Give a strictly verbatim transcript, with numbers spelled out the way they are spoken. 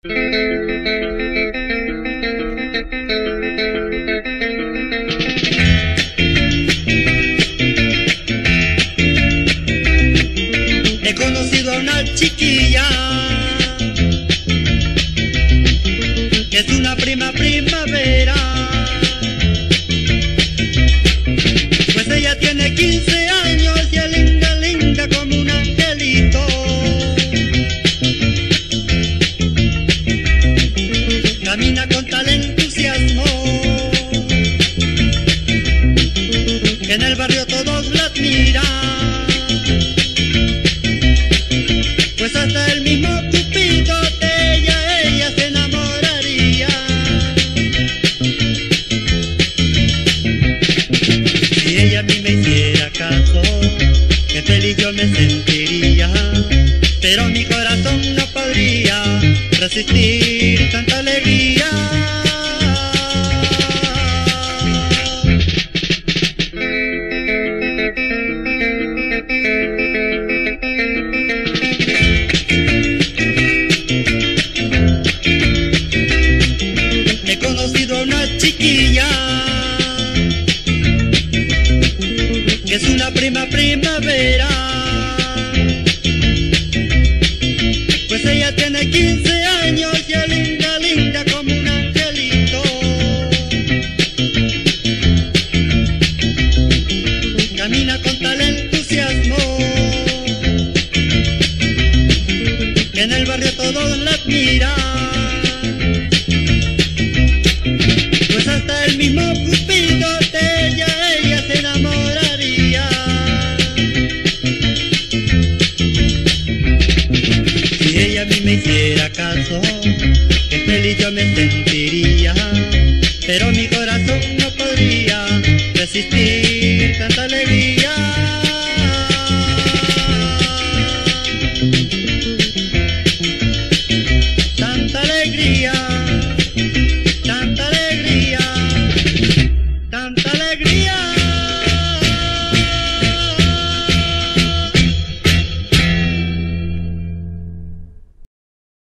He conocido a una chiquilla que es una prima primavera, pues ella tiene quince años y es linda, linda como un angelito. Camina con tal entusiasmo que en el barrio todos la admiran, pues hasta el mismo Cupido de ella, ella se enamoraría. Si ella a mí me hiciera caso, que feliz yo me sentiría, pero mi corazón no podría resistir tanta alegría. He conocido a una chiquilla que es una prima primavera, pues ella tiene quince años y es linda, linda como un angelito. Camina con tal entusiasmo que en el barrio todos la admiran, pues hasta el mismo Cupido de ella, ella se enamoraría. Si ella a mí me hiciera caso, que feliz yo me sentiría, pero mi corazón no podría resistir tanta alegría.